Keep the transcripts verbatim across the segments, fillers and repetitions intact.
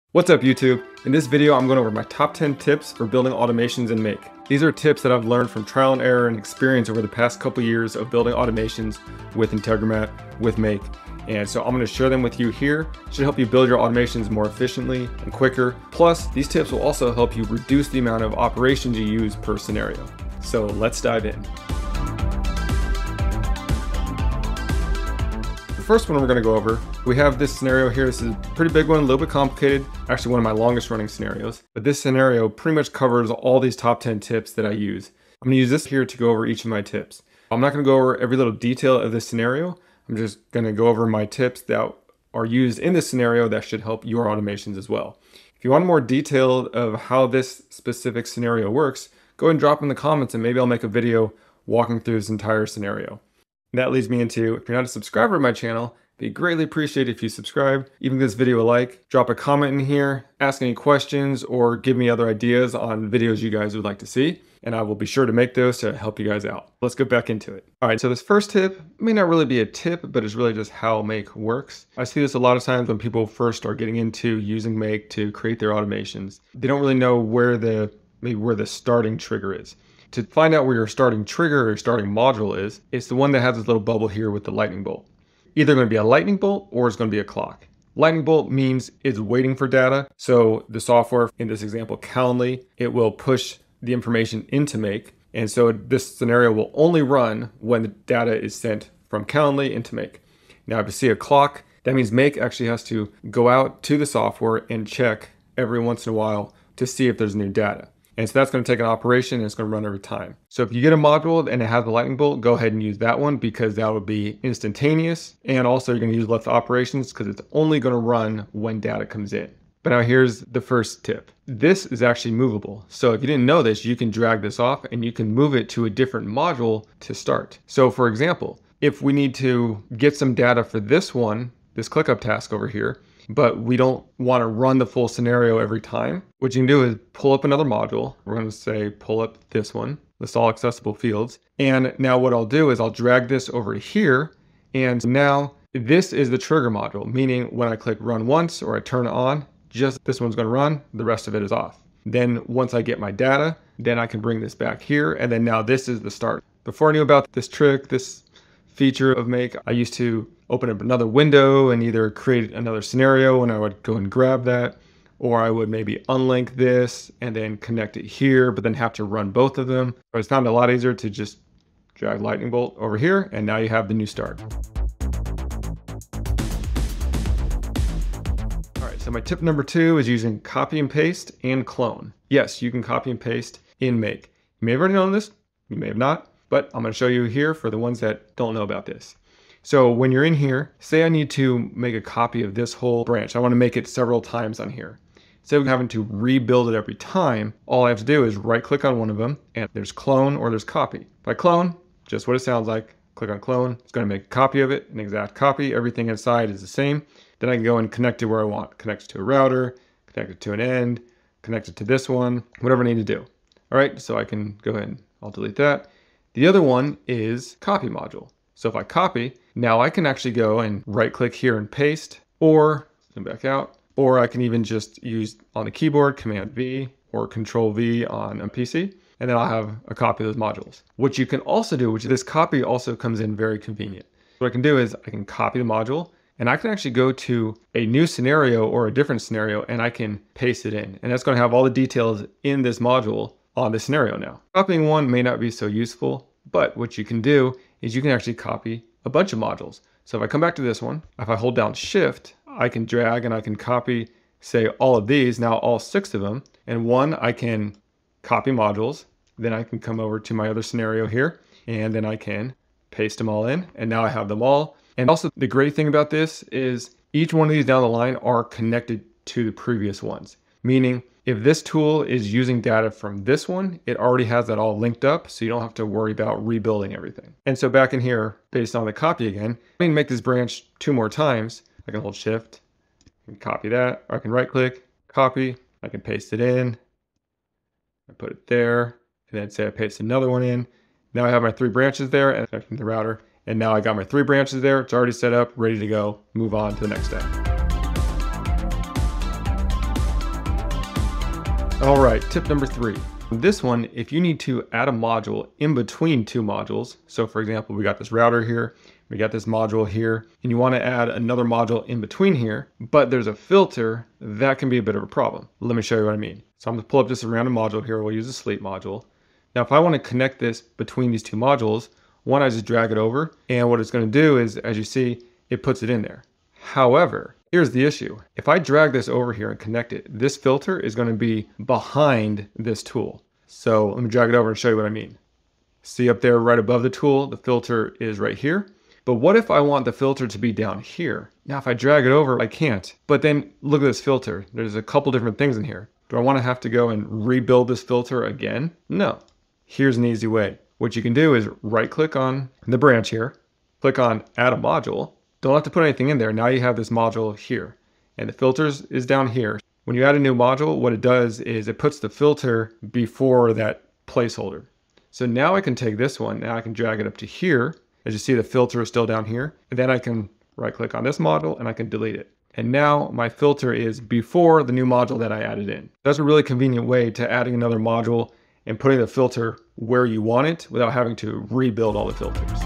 What's up YouTube? In this video I'm going over my top ten tips for building automations in Make. These are tips that I've learned from trial and error and experience over the past couple years of building automations with Integromat, with Make. And so I'm going to share them with you here. It should help you build your automations more efficiently and quicker. Plus, these tips will also help you reduce the amount of operations you use per scenario. So let's dive in. The first one we're going to go over, we have this scenario here. This is a pretty big one, a little bit complicated, actually one of my longest running scenarios. But this scenario pretty much covers all these top ten tips that I use. I'm going to use this here to go over each of my tips. I'm not going to go over every little detail of this scenario. I'm just going to go over my tips that are used in this scenario that should help your automations as well. If you want more detail of how this specific scenario works, go ahead and drop in the comments and maybe I'll make a video walking through this entire scenario. And that leads me into, if you're not a subscriber to my channel, it'd be greatly appreciated if you subscribe, even give this video a like, drop a comment in here, ask any questions, or give me other ideas on videos you guys would like to see, and I will be sure to make those to help you guys out. Let's get back into it. All right, so this first tip may not really be a tip, but it's really just how Make works. I see this a lot of times when people first start getting into using Make to create their automations. They don't really know where the, maybe where the starting trigger is. To find out where your starting trigger or starting module is, it's the one that has this little bubble here with the lightning bolt. Either going to be a lightning bolt or it's going to be a clock. Lightning bolt means it's waiting for data. So the software, in this example, Calendly, it will push the information into Make. And so this scenario will only run when the data is sent from Calendly into Make. Now, if you see a clock, that means Make actually has to go out to the software and check every once in a while to see if there's new data. And so that's going to take an operation and it's going to run every time. So if you get a module and it has the lightning bolt, go ahead and use that one because that would be instantaneous. And also you're going to use less operations because it's only going to run when data comes in. But now here's the first tip. This is actually movable. So if you didn't know this, you can drag this off and you can move it to a different module to start. So for example, if we need to get some data for this one, this ClickUp task over here, but we don't want to run the full scenario every time, what you can do is pull up another module. We're going to say pull up this one, list all accessible fields. And now what I'll do is I'll drag this over here. And now this is the trigger module, meaning when I click run once or I turn it on, just this one's going to run, the rest of it is off. Then once I get my data, then I can bring this back here. And then now this is the start. Before I knew about this trick, this feature of Make, I used to open up another window and either create another scenario and I would go and grab that, or I would maybe unlink this and then connect it here, but then have to run both of them. But it's found a lot easier to just drag lightning bolt over here and now you have the new start. All right, so my tip number two is using copy and paste and clone. Yes, you can copy and paste in Make. You may have already known this, you may have not, but I'm going to show you here for the ones that don't know about this. So when you're in here, say I need to make a copy of this whole branch. I want to make it several times on here. Instead of having to rebuild it every time, all I have to do is right click on one of them and there's clone or there's copy. If I clone, just what it sounds like, click on clone, it's going to make a copy of it, an exact copy. Everything inside is the same. Then I can go and connect it where I want. Connect it to a router, connect it to an end, connect it to this one, whatever I need to do. All right, so I can go ahead and I'll delete that. The other one is copy module. So if I copy, now I can actually go and right click here and paste, or zoom back out, or I can even just use on the keyboard Command V or Control V on a P C, and then I'll have a copy of those modules. What you can also do, which this copy also comes in very convenient. What I can do is I can copy the module and I can actually go to a new scenario or a different scenario and I can paste it in. And that's going to have all the details in this module on the scenario now. Copying one may not be so useful, but what you can do is you can actually copy a bunch of modules. So if I come back to this one, if I hold down Shift, I can drag and I can copy, say, all of these, now all six of them. And one, I can copy modules. Then I can come over to my other scenario here, and then I can paste them all in. And now I have them all. And also the great thing about this is each one of these down the line are connected to the previous ones. Meaning, if this tool is using data from this one, it already has that all linked up, so you don't have to worry about rebuilding everything. And so back in here, based on the copy again, I can make this branch two more times. I can hold Shift and copy that, or I can right click, copy, I can paste it in, I put it there, and then say I paste another one in. Now I have my three branches there and connecting the router, and now I got my three branches there, it's already set up, ready to go, move on to the next step. All right, tip number three. This one, if you need to add a module in between two modules, so for example, we got this router here, we got this module here, and you want to add another module in between here, but there's a filter, that can be a bit of a problem. Let me show you what I mean. So I'm going to pull up just a random module here. We'll use a sleep module. Now, if I want to connect this between these two modules, one, I just drag it over, and what it's going to do is, as you see, it puts it in there. However, here's the issue. If I drag this over here and connect it, this filter is going to be behind this tool. So let me drag it over and show you what I mean. See up there right above the tool, the filter is right here. But what if I want the filter to be down here? Now, if I drag it over, I can't. But then look at this filter. There's a couple different things in here. Do I want to have to go and rebuild this filter again? No. Here's an easy way. What you can do is right click on the branch here, click on add a module. Don't have to put anything in there. Now you have this module here and the filters is down here. When you add a new module, what it does is it puts the filter before that placeholder. So now I can take this one, now I can drag it up to here. As you see, the filter is still down here. And then I can right click on this module and I can delete it. And now my filter is before the new module that I added in. That's a really convenient way to adding another module and putting the filter where you want it without having to rebuild all the filters.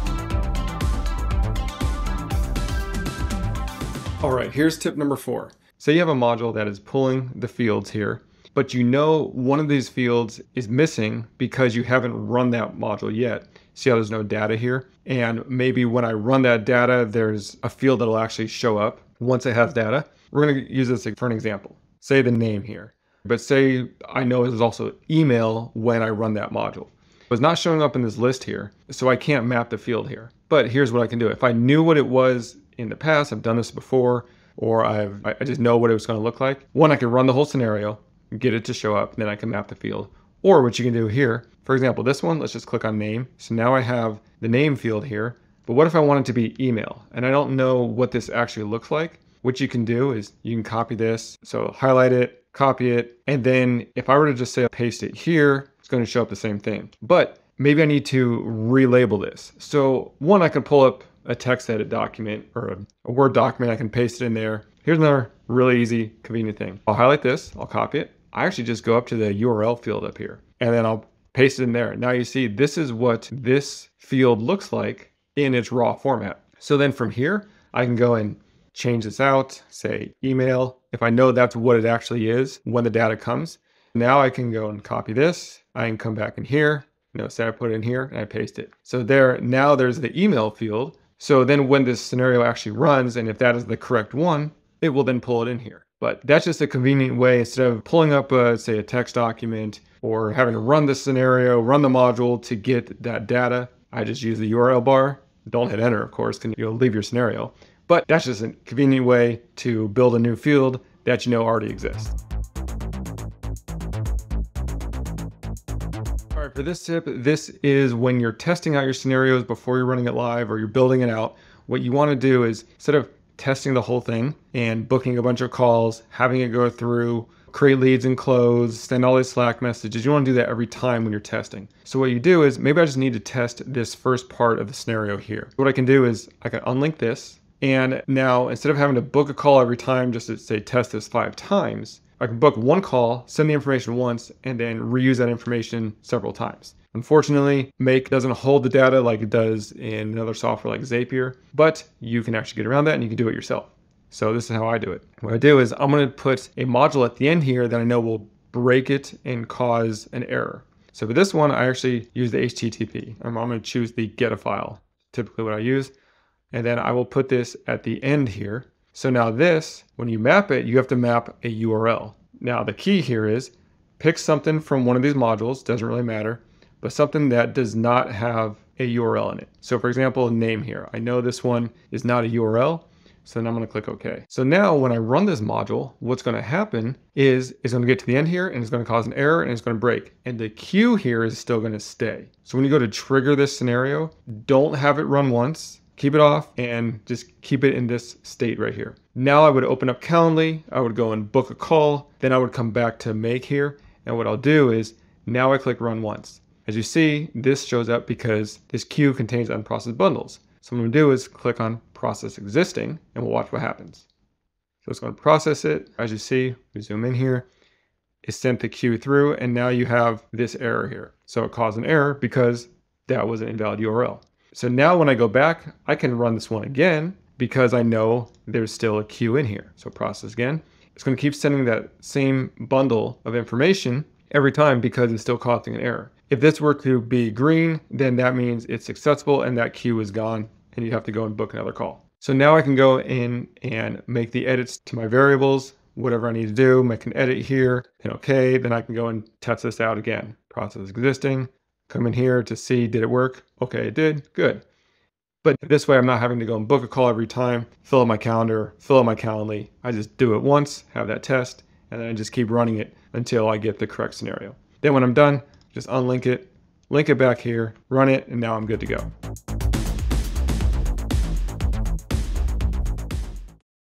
All right, here's tip number four. Say you have a module that is pulling the fields here, but you know one of these fields is missing because you haven't run that module yet. See how there's no data here? And maybe when I run that data, there's a field that'll actually show up once it has data. We're gonna use this for an example. Say the name here, but say I know there's also email when I run that module. It's not showing up in this list here, so I can't map the field here. But here's what I can do. If I knew what it was in the past, I've done this before, or I've, I just know what it was going to look like. One, I can run the whole scenario, get it to show up, and then I can map the field. Or what you can do here, for example, this one, let's just click on name. So now I have the name field here, but what if I want it to be email? And I don't know what this actually looks like. What you can do is you can copy this. So highlight it, copy it, and then if I were to just say paste it here, it's going to show up the same thing. But maybe I need to relabel this. So one, I can pull up a text edit document or a, a Word document. I can paste it in there. Here's another really easy, convenient thing. I'll highlight this, I'll copy it. I actually just go up to the U R L field up here and then I'll paste it in there. Now you see, this is what this field looks like in its raw format. So then from here, I can go and change this out, say email. If I know that's what it actually is when the data comes, now I can go and copy this. I can come back in here. You know, say I put it in here and I paste it. So there, now there's the email field. So then when this scenario actually runs, and if that is the correct one, it will then pull it in here. But that's just a convenient way, instead of pulling up, a, say, a text document or having to run the scenario, run the module to get that data, I just use the U R L bar. Don't hit enter, of course, because you'll leave your scenario. But that's just a convenient way to build a new field that you know already exists. All right, for this tip, this is when you're testing out your scenarios before you're running it live or you're building it out. What you want to do is, instead of testing the whole thing and booking a bunch of calls, having it go through, create leads and close, send all these Slack messages, you want to do that every time when you're testing. So what you do is, maybe I just need to test this first part of the scenario here. What I can do is I can unlink this. And now, instead of having to book a call every time just to say test this five times, I can book one call, send the information once, and then reuse that information several times. Unfortunately, Make doesn't hold the data like it does in another software like Zapier, but you can actually get around that and you can do it yourself. So this is how I do it. What I do is I'm going to put a module at the end here that I know will break it and cause an error. So for this one, I actually use the H T T P. I'm going to choose the get a file, typically what I use. And then I will put this at the end here. So now this, when you map it, you have to map a U R L. Now the key here is pick something from one of these modules, doesn't really matter, but something that does not have a U R L in it. So for example, name here. I know this one is not a U R L, so then I'm gonna click OK. So now when I run this module, what's gonna happen is it's gonna get to the end here and it's gonna cause an error and it's gonna break. And the queue here is still gonna stay. So when you go to trigger this scenario, don't have it run once. Keep it off and just keep it in this state right here. Now I would open up Calendly, I would go and book a call, then I would come back to Make here. And what I'll do is, now I click run once. As you see, this shows up because this queue contains unprocessed bundles. So what I'm gonna do is click on process existing and we'll watch what happens. So it's gonna process it. As you see, we zoom in here. it sent the queue through, and now you have this error here. So it caused an error because that was an invalid U R L. So now when I go back, I can run this one again because I know there's still a queue in here. So process again. It's going to keep sending that same bundle of information every time because it's still causing an error. If this were to be green, then that means it's successful and that queue is gone and you have to go and book another call. So now I can go in and make the edits to my variables, whatever I need to do, make an edit here, and okay, then I can go and test this out again. Process existing, come in here to see, did it work? Okay, it did, good. But this way I'm not having to go and book a call every time, fill out my calendar, fill out my Calendly. I just do it once, have that test, and then I just keep running it until I get the correct scenario. Then when I'm done, just unlink it, link it back here, run it, and now I'm good to go.